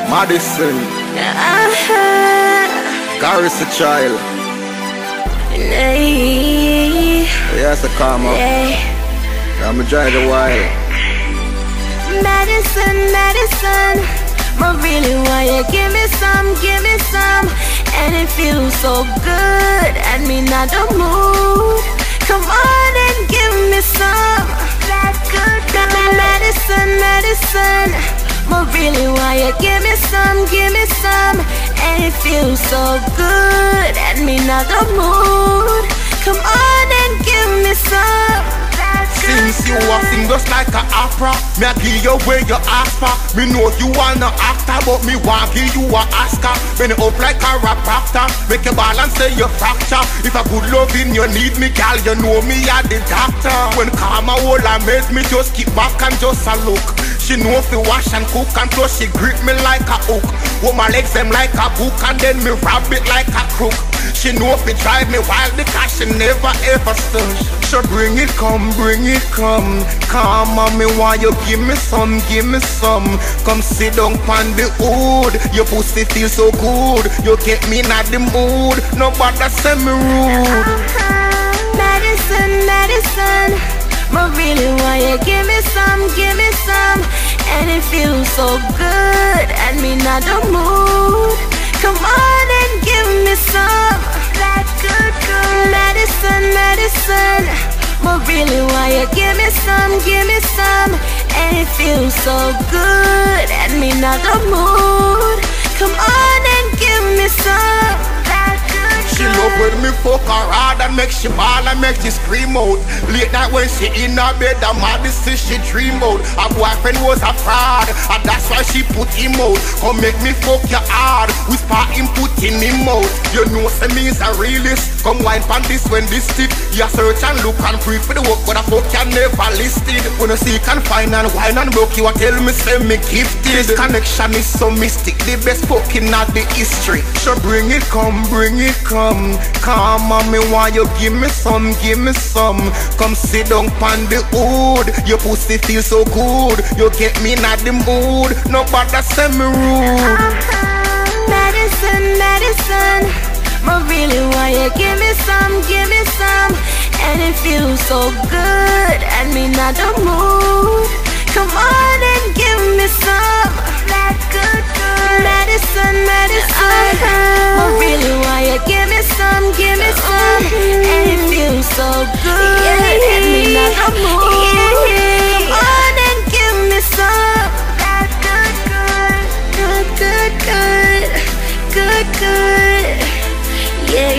Madison, Garris a child. Yes, a karma. I'm a drive a while. Madison, Madison, but really why you give me some, and it feels so good, and me not the mood. Come on and give me some. That good, Madison, Madison, but really why you give me some, and it feels so good, and me not the mood. Come on and give me some. Since you are sing just like a opera, me a give you where you ask for. Me know you wanna actor, but me want give you a Oscar. Bend it up like a rap actor, make your balance say you fracture. If a good loving you need me, girl, you know me a the doctor. When karma hold and make me just keep back and just a look. She know if you wash and cook, and plus she grip me like a hook. Hold my legs them like a book, and then me wrap it like a crook. She know if it drive me wild because she never ever stush. So bring it come, come on me want you give me some. Come sit down on the hood, your pussy feel so good. You get me not the mood, nobody say me rude. Madison, Madison, but really why you give me some, and it feels so good, and me not the mood. Come on and give me some. That good, Madison, Madison, but really why you give me some, and it feels so good, and me not the mood. Come on and give me some. That good. She love when me fuck her hard and make she ball and make she scream out. Late night when she in her bed, the Madison she dream out. Her boyfriend was a fraud, and that's why she put him out. Come make me fuck you hard, whisper him put in him out. You know say me is a realist. Come wine pan this when this stick. You search and look and pray for the work, but I fuck you never listed. When you see can find and wine and broke, you a tell me say me gifted. This connection is so mystic, the best fucking not the history. So bring it come, come on me want you give me some. Come sit down on the hood, your pussy feel so good. You get me not the mood, nobody say me rude. Madison, Madison, but really why you give me some, and it feels so good, and me not the mood. Come on and give me some. That good, Madison, Madison, but really why you give me some, and it feels so good, and me not the mood. Come on and give me some. That good, yeah.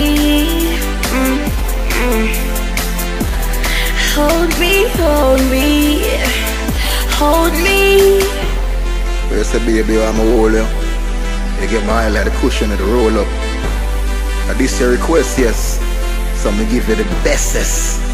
Hold me. You say baby I'm a hold you. You get my like the cushion of the roll up. Now this your request, yes. So me give you the bestest.